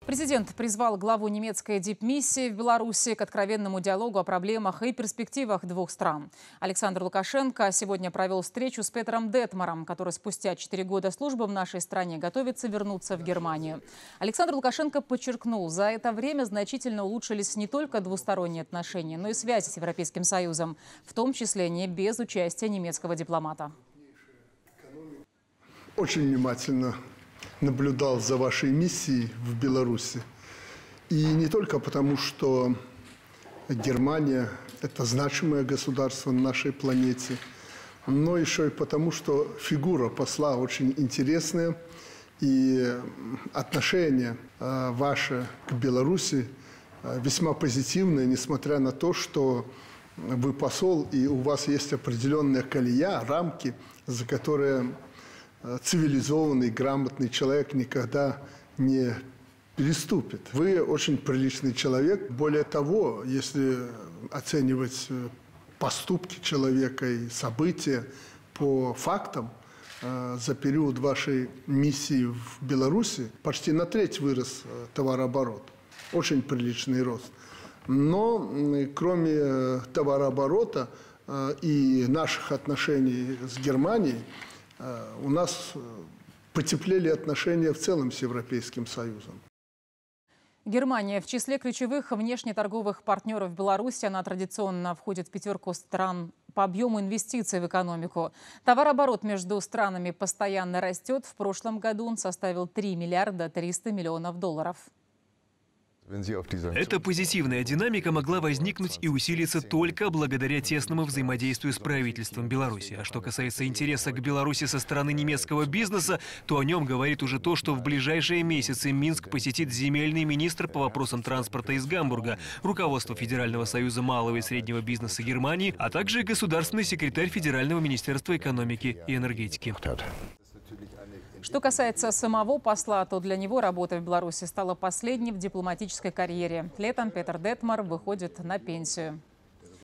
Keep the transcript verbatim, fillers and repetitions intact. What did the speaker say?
Президент призвал главу немецкой дипмиссии в Беларуси к откровенному диалогу о проблемах и перспективах двух стран. Александр Лукашенко сегодня провел встречу с Петром Детмаром, который спустя четыре года службы в нашей стране готовится вернуться в Германию. Александр Лукашенко подчеркнул, за это время значительно улучшились не только двусторонние отношения, но и связи с Европейским Союзом, в том числе не без участия немецкого дипломата. Очень внимательно наблюдал за вашей миссией в Беларуси. И не только потому, что Германия – это значимое государство на нашей планете, но еще и потому, что фигура посла очень интересная. И отношение ваше к Беларуси весьма позитивное, несмотря на то, что вы посол, и у вас есть определенная колея, рамки, за которые цивилизованный, грамотный человек никогда не переступит. Вы очень приличный человек. Более того, если оценивать поступки человека и события по фактам, за период вашей миссии в Беларуси почти на треть вырос товарооборот. Очень приличный рост. Но кроме товарооборота и наших отношений с Германией, у нас потеплели отношения в целом с Европейским Союзом. Германия в числе ключевых внешнеторговых партнеров Беларуси. Она традиционно входит в пятерку стран по объему инвестиций в экономику. Товарооборот между странами постоянно растет. В прошлом году он составил три миллиарда триста миллионов долларов. Эта позитивная динамика могла возникнуть и усилиться только благодаря тесному взаимодействию с правительством Беларуси. А что касается интереса к Беларуси со стороны немецкого бизнеса, то о нем говорит уже то, что в ближайшие месяцы Минск посетит земельный министр по вопросам транспорта из Гамбурга, руководство Федерального союза малого и среднего бизнеса Германии, а также государственный секретарь Федерального министерства экономики и энергетики. Что касается самого посла, то для него работа в Беларуси стала последней в дипломатической карьере. Летом Петр Детмар выходит на пенсию.